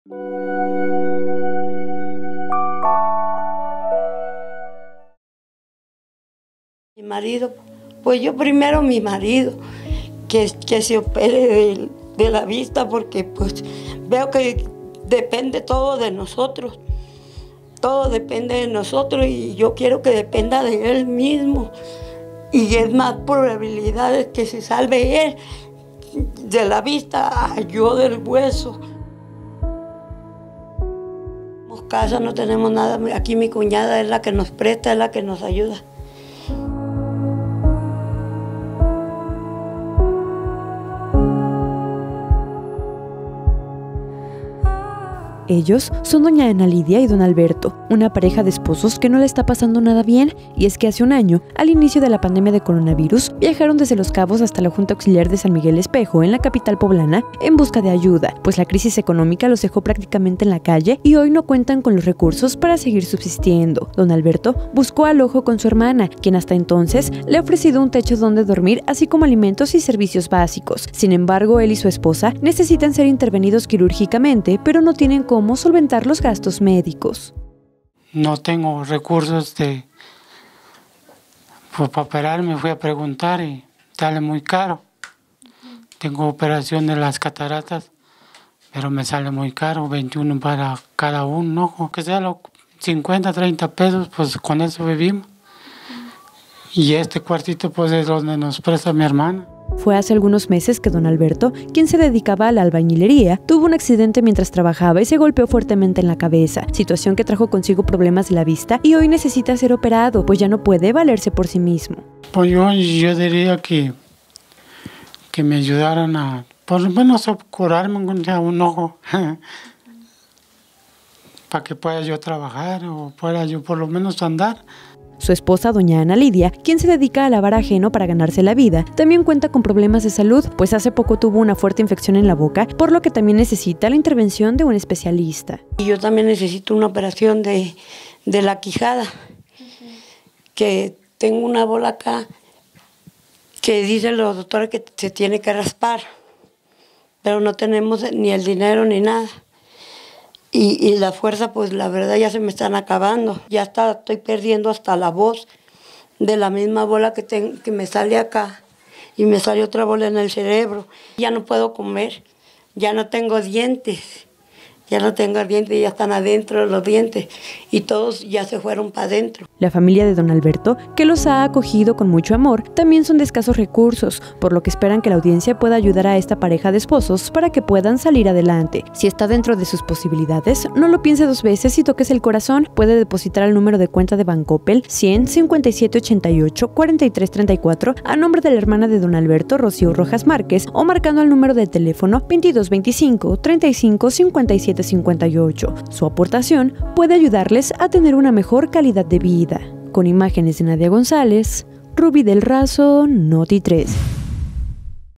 Mi marido, pues yo primero mi marido, que se opere de la vista, porque pues veo que depende todo de nosotros. Todo depende de nosotros y yo quiero que dependa de él mismo. Y es más probabilidades que se salve él de la vista a yo del hueso. No tenemos casa, no tenemos nada. Aquí mi cuñada es la que nos presta, es la que nos ayuda. Ellos son doña Ana Lidia y don Alberto, una pareja de esposos que no le está pasando nada bien, y es que hace un año, al inicio de la pandemia de coronavirus, viajaron desde Los Cabos hasta la Junta Auxiliar de San Miguel Espejo, en la capital poblana, en busca de ayuda, pues la crisis económica los dejó prácticamente en la calle y hoy no cuentan con los recursos para seguir subsistiendo. Don Alberto buscó alojo con su hermana, quien hasta entonces le ha ofrecido un techo donde dormir, así como alimentos y servicios básicos. Sin embargo, él y su esposa necesitan ser intervenidos quirúrgicamente, pero no tienen cómo solventar los gastos médicos. No tengo recursos para operarme, fui a preguntar y sale muy caro. Tengo operación de las cataratas, pero me sale muy caro, 21 para cada un ojo, que sea 50, 30 pesos, pues con eso vivimos. Y este cuartito pues es donde nos presta mi hermana. Fue hace algunos meses que don Alberto, quien se dedicaba a la albañilería, tuvo un accidente mientras trabajaba y se golpeó fuertemente en la cabeza, situación que trajo consigo problemas de la vista y hoy necesita ser operado, pues ya no puede valerse por sí mismo. Pues yo diría que me ayudaran a, por lo menos, a curarme un ojo, para que pueda yo trabajar o pueda yo por lo menos andar. Su esposa, doña Ana Lidia, quien se dedica a lavar ajeno para ganarse la vida, también cuenta con problemas de salud, pues hace poco tuvo una fuerte infección en la boca, por lo que también necesita la intervención de un especialista. Y yo también necesito una operación de la quijada, que tengo una bola acá que dicen los doctores que se tiene que raspar, pero no tenemos ni el dinero ni nada. Y la fuerza, pues la verdad ya se me están acabando. Ya estoy perdiendo hasta la voz de la misma bola que me sale acá. Y me sale otra bola en el cerebro. Ya no puedo comer, ya no tengo dientes. Ya no tengo dientes, ya están adentro los dientes. Y todos ya se fueron para adentro. La familia de don Alberto, que los ha acogido con mucho amor, también son de escasos recursos, por lo que esperan que la audiencia pueda ayudar a esta pareja de esposos para que puedan salir adelante. Si está dentro de sus posibilidades, no lo piense dos veces y toques el corazón. Puede depositar al número de cuenta de Bancoppel 100 57 88 43 34 a nombre de la hermana de don Alberto, Rocío Rojas Márquez, o marcando al número de teléfono 22 25 35 57 58. Su aportación puede ayudarles a tener una mejor calidad de vida. Con imágenes de Nadia González, Rubí del Razo, Noti 3.